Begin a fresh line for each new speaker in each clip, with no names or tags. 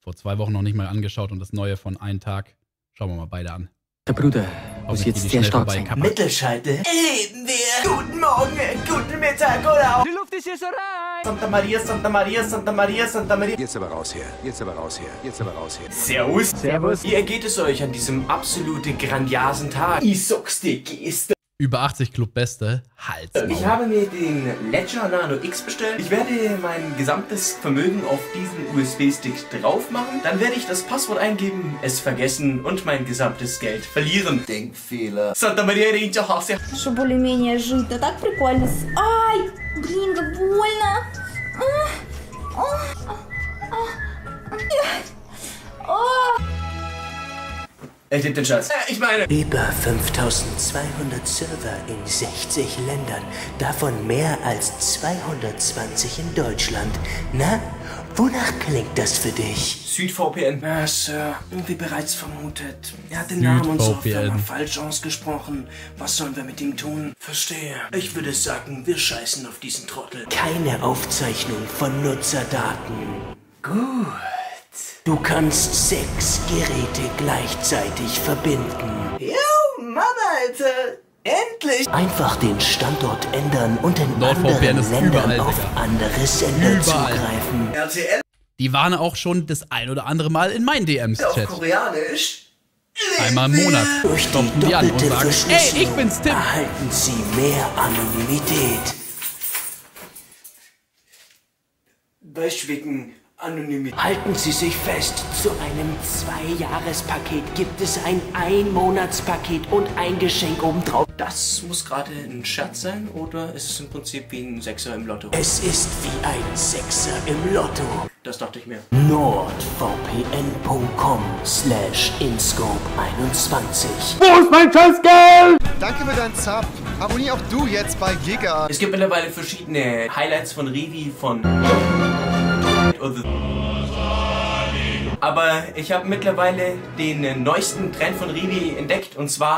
vor 2 Wochen noch nicht mal angeschaut und das neue von Einen Tag. Schauen wir mal beide an.
Der Bruder muss jetzt sehr stark sein.
Mittelschalte. Leben wir. Guten Morgen, guten Mittag oder auch. Die Luft ist hier so rein. Santa Maria, Santa Maria, Santa Maria, Santa Maria.
Jetzt aber raus hier. Jetzt aber raus hier. Jetzt aber raus hier.
Servus.
Servus.
Wie ergeht es euch an diesem absolute grandiosen Tag? Ich sag's dir, Geste.
Über 80 Club Beste. Hals.
Ich habe mir den Ledger Nano X bestellt. Ich werde mein gesamtes Vermögen auf diesen USB-Stick drauf machen. Dann werde ich das Passwort eingeben, es vergessen und mein gesamtes Geld verlieren. Denkfehler. Santa Maria Ринча Хасе.
Что более-менее жить, да так прикольно. Ай, блин, как больно.
Ich nehm den Scheiß. Ich meine...
Über 5200 Server in 60 Ländern, davon mehr als 220 in Deutschland. Na, wonach klingt das für dich?
SüdVPN.
Ja, Sir, wie bereits vermutet. Er hat den Namen unserer Firma falsch ausgesprochen. Was sollen wir mit ihm tun? Verstehe. Ich würde sagen, wir scheißen auf diesen Trottel.
Keine Aufzeichnung von Nutzerdaten. Gut. Du kannst 6 Geräte gleichzeitig verbinden.
Jo, Mann, Alter. Endlich.
Einfach den Standort ändern und in
NordVPN
anderen
ist
Ländern
überall,
auf
Digga.
andere Sender
Überall.
zugreifen.
RTL
Die waren auch schon das ein oder andere Mal in meinen DMs,
auf
Chat.
Koreanisch.
Einmal im Monat.
Durch die
Klopfen die an und
doppelte
sagen,
Verschlüsselung
ey, ich bin's, Tim.
erhalten sie mehr Anonymität.
Wegen Anonymität.
Halten Sie sich fest, zu einem 2-Jahres-Paket gibt es ein 1-Monats-Paket und ein Geschenk obendrauf.
Das muss gerade ein Scherz sein oder ist es im Prinzip wie ein Sechser im Lotto?
Es ist wie ein Sechser im Lotto.
Das dachte ich mir.
nordvpn.com/inscope21.
Danke für deinen Sub. Abonnier auch du jetzt bei Giga.
Es gibt mittlerweile verschiedene Highlights von Revi, von... Aber ich habe mittlerweile den neuesten Trend von Revi entdeckt und zwar...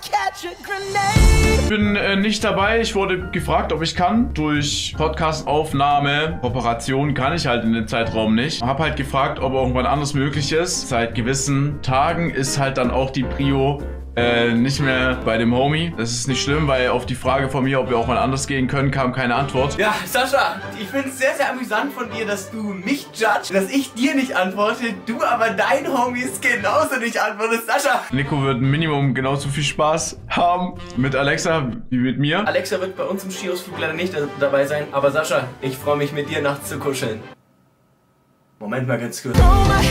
Ich bin nicht dabei. Ich wurde gefragt, ob ich kann. Durch Podcast-Aufnahme, Kooperation kann ich halt in dem Zeitraum nicht. Hab halt gefragt, ob irgendwann anders möglich ist. Seit gewissen Tagen ist halt dann auch die Prio nicht mehr bei dem Homie. Das ist nicht schlimm, weil auf die Frage von mir, ob wir auch mal anders gehen können, kam keine Antwort.
Ja, Sascha, ich finde es sehr, sehr amüsant von dir, dass du mich judgst, dass ich dir nicht antworte, du aber deinen Homies genauso nicht antwortest. Sascha!
Nico wird ein Minimum genauso viel Spaß haben mit Alexa wie mit mir.
Alexa wird bei uns im Skiausflug leider nicht dabei sein, aber Sascha, ich freue mich mit dir nachts zu kuscheln. Moment mal ganz kurz.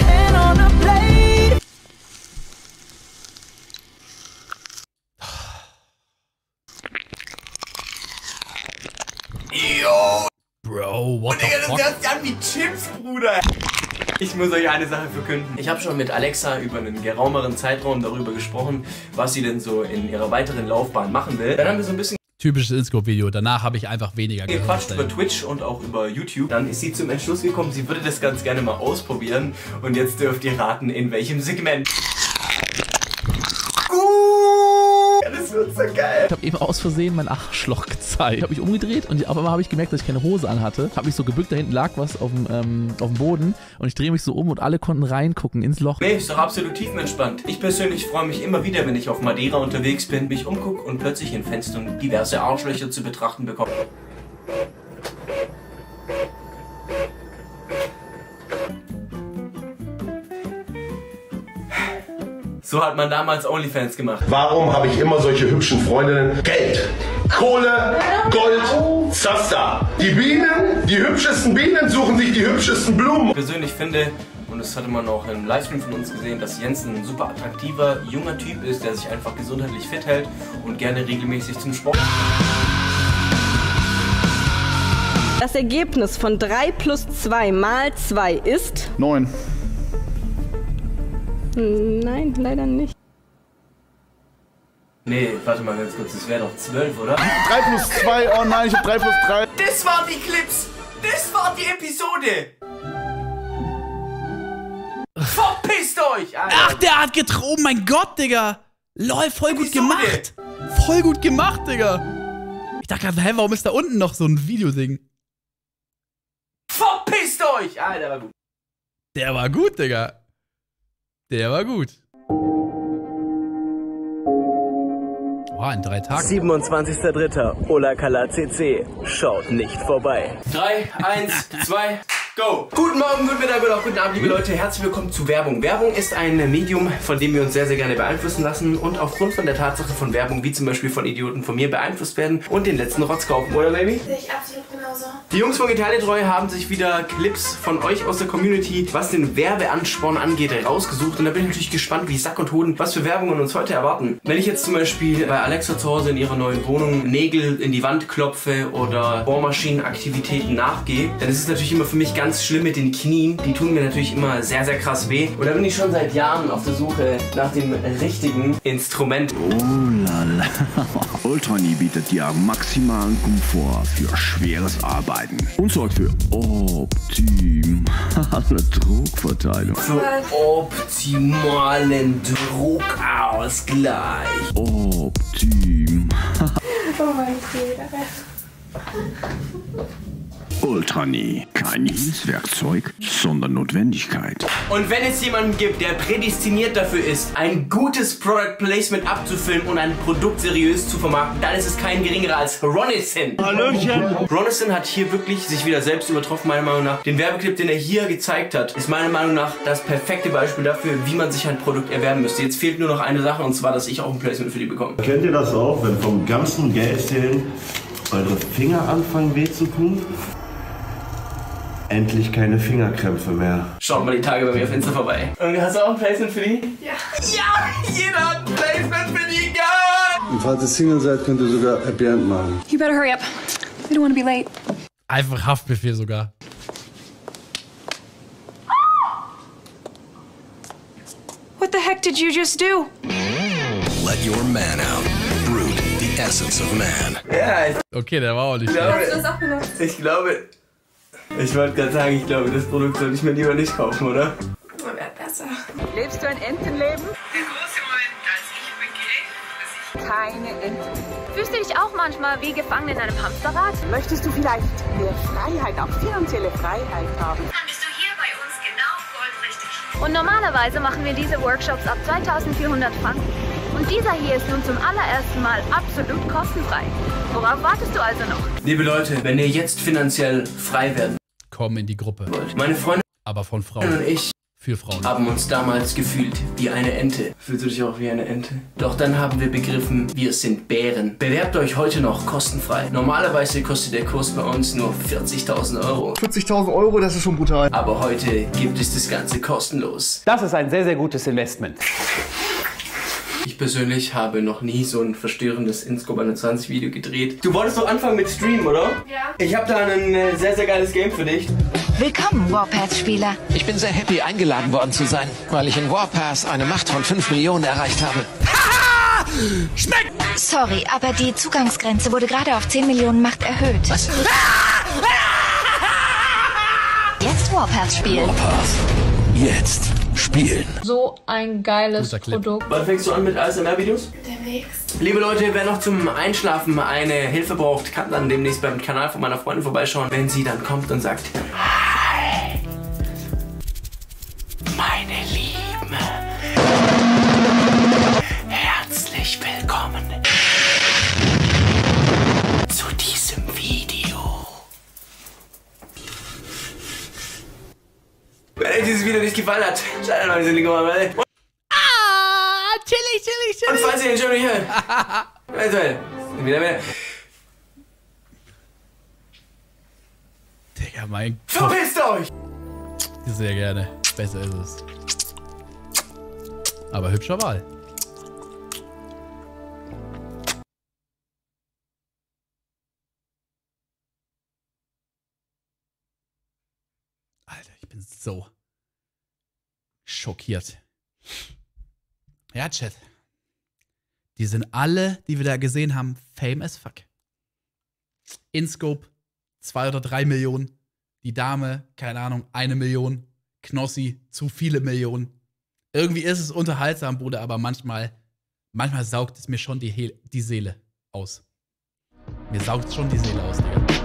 Yo!
Bro, what the
Digga, das
fuck?
hört sich an wie Chips, Bruder! Ich muss euch eine Sache verkünden. Ich habe schon mit Alexa über einen geraumeren Zeitraum darüber gesprochen, was sie denn so in ihrer weiteren Laufbahn machen will. Dann haben wir so ein bisschen
Typisches Inscope-Video. Danach habe ich einfach weniger
gequatscht
gehört.
über Twitch und auch über YouTube. Dann ist sie zum Entschluss gekommen, sie würde das ganz gerne mal ausprobieren. Und jetzt dürft ihr raten, in welchem Segment. Ja, das wird so geil.
Ich habe eben aus Versehen mein Arschloch gezeigt. Ich habe mich umgedreht und auf einmal habe ich gemerkt, dass ich keine Hose anhatte. Habe mich so gebückt, da hinten lag was auf dem Boden und ich drehe mich so um und alle konnten reingucken ins Loch.
Nee, ist doch absolut tiefenentspannt. Ich persönlich freue mich immer wieder, wenn ich auf Madeira unterwegs bin, mich umgucke und plötzlich in Fenstern diverse Arschlöcher zu betrachten bekomme. So hat man damals OnlyFans gemacht.
Warum habe ich immer solche hübschen Freundinnen? Geld, Kohle, Gold, Zaster. Die Bienen, die hübschesten Bienen suchen sich die hübschesten Blumen.
Ich persönlich finde, und das hatte man auch im Livestream von uns gesehen, dass Jensen ein super attraktiver, junger Typ ist, der sich einfach gesundheitlich fit hält und gerne regelmäßig zum Sport.
Das Ergebnis von 3 plus 2 mal 2 ist...
9.
Nein, leider nicht.
Nee, warte mal ganz kurz, das wäre doch 12, oder?
3 plus 2, oh nein, ich hab 3 plus 3.
Das waren die Clips! Das war die Episode! Verpisst euch! Alter.
Ach, der hat getroffen. Oh mein Gott, Digga. Lol, voll gut gemacht. Voll gut gemacht, Digga. Ich dachte gerade, hä, warum ist da unten noch so ein Videoding?
Verpisst euch! Alter, war gut.
Der war gut, Digga. Der war gut. Boah, in 3 Tagen.
27.03. Ola Kala CC. Schaut nicht vorbei.
3, 1, 2, go! Guten Morgen, guten Mittag oder auch guten Abend, liebe Leute. Herzlich willkommen zu Werbung. Werbung ist ein Medium, von dem wir uns sehr, sehr gerne beeinflussen lassen und aufgrund von der Tatsache von Werbung, wie zum Beispiel von Idioten von mir, beeinflusst werden und den letzten Rotz kaufen, oder Baby?
Sehe ich absolut genauso.
Die Jungs von Geteiletreu haben sich wieder Clips von euch aus der Community, was den Werbeansporn angeht, rausgesucht. Und da bin ich natürlich gespannt, wie Sack und Hoden, was für Werbungen uns heute erwarten. Wenn ich jetzt zum Beispiel bei Alexa zu Hause in ihrer neuen Wohnung Nägel in die Wand klopfe oder Bohrmaschinenaktivitäten nachgehe, dann ist es natürlich immer für mich ganz schlimm mit den Knien. Die tun mir natürlich immer sehr, sehr krass weh. Und da bin ich schon seit Jahren auf der Suche nach dem richtigen Instrument.
Oh la la. Ultrani bietet dir maximalen Komfort für schweres Arbeiten und sorgt für optimale Druckverteilung.
Für optimalen Druckausgleich.
Optim.
Oh mein Gott.
Ultrani. Kein Hilfswerkzeug, sondern Notwendigkeit.
Und wenn es jemanden gibt, der prädestiniert dafür ist, ein gutes Product Placement abzufilmen und ein Produkt seriös zu vermarkten, dann ist es kein geringerer als Ronison.
Hallöchen!
Ronison hat hier wirklich sich wieder selbst übertroffen, meiner Meinung nach. Den Werbeclip, den er hier gezeigt hat, ist meiner Meinung nach das perfekte Beispiel dafür, wie man sich ein Produkt erwerben müsste. Jetzt fehlt nur noch eine Sache, und zwar, dass ich auch ein Placement für die bekomme.
Kennt ihr das auch, wenn vom ganzen Geldzählen eure Finger anfangen weh zu tun? Endlich keine Fingerkrämpfe mehr.
Schaut mal die Tage bei mir auf Insta vorbei. Und hast du auch ein Placement für die? Ja. Ja, jeder hat ein Placement für die, geil!
Und falls ihr Single seid, könnt ihr sogar Happy End machen.
You better hurry up. We don't want to be late.
Einfach Haftbefehl sogar.
What the heck did you just do?
Let your man out. Brute, the essence of man.
Ja,
okay, der war auch nicht
schlecht. Ich glaube, ich wollte gerade sagen, ich glaube, das Produkt sollte ich mir lieber nicht kaufen, oder?
Wäre besser.
Lebst du ein Entenleben?
Der große Moment, als ich begriff, dass ich
Keine Ente.
Fühlst du dich auch manchmal wie gefangen in einem Hamsterrad?
Möchtest du vielleicht mehr Freiheit, auch finanzielle Freiheit haben?
Dann bist du hier bei uns genau goldrichtig.
Und normalerweise machen wir diese Workshops ab 2400 Franken. Und dieser hier ist nun zum allerersten Mal absolut kostenfrei. Worauf wartest du also noch?
Liebe Leute, wenn ihr jetzt finanziell frei werden
kommen in die Gruppe.
Meine Freunde
aber von Frauen.
Und ich
für Frauen
haben uns damals gefühlt wie eine Ente. Fühlst du dich auch wie eine Ente? Doch dann haben wir begriffen, wir sind Bären. Bewerbt euch heute noch kostenfrei. Normalerweise kostet der Kurs bei uns nur 40.000 Euro.
40.000 Euro, das ist schon brutal.
Aber heute gibt es das Ganze kostenlos.
Das ist ein sehr, sehr gutes Investment.
Ich persönlich habe noch nie so ein verstörendes InScope 21 Video gedreht. Du wolltest doch anfangen mit Stream, oder?
Ja.
Ich habe da ein sehr, sehr geiles Game für dich.
Willkommen, Warpath-Spieler.
Ich bin sehr happy, eingeladen worden zu sein, weil ich in Warpath eine Macht von 5 Millionen erreicht habe.
Schmeckt! Sorry, aber die Zugangsgrenze wurde gerade auf 10 Millionen Macht erhöht.
Was?
Jetzt Warpath spielen.
Warpath. Jetzt spielen.
So ein geiles Produkt.
Wann fängst du an mit ASMR-Videos?
Demnächst.
Liebe Leute, wer noch zum Einschlafen eine Hilfe braucht, kann dann demnächst beim Kanal von meiner Freundin vorbeischauen, wenn sie dann kommt und sagt: Hi, meine Lieben, herzlich willkommen zu diesem Video. Wenn euch dieses Video nicht gefallen hat, schaltet mal diese Linke mal rein.
Chillig.
Und falls ihr den schon nicht hört, wieder.
Digga, mein Gott.
Verpisst euch!
Sehr gerne. Besser ist es. Aber hübscher Wahl. Alter, ich bin so schockiert. Ja, Chat. Die sind alle, die wir da gesehen haben, fame as fuck. InScope 2 oder 3 Millionen. Die Dame, keine Ahnung, 1 Million. Knossi, zu viele Millionen. Irgendwie ist es unterhaltsam, Bruder, aber manchmal saugt es mir schon die Seele aus. Mir saugt es schon die Seele aus, Digga.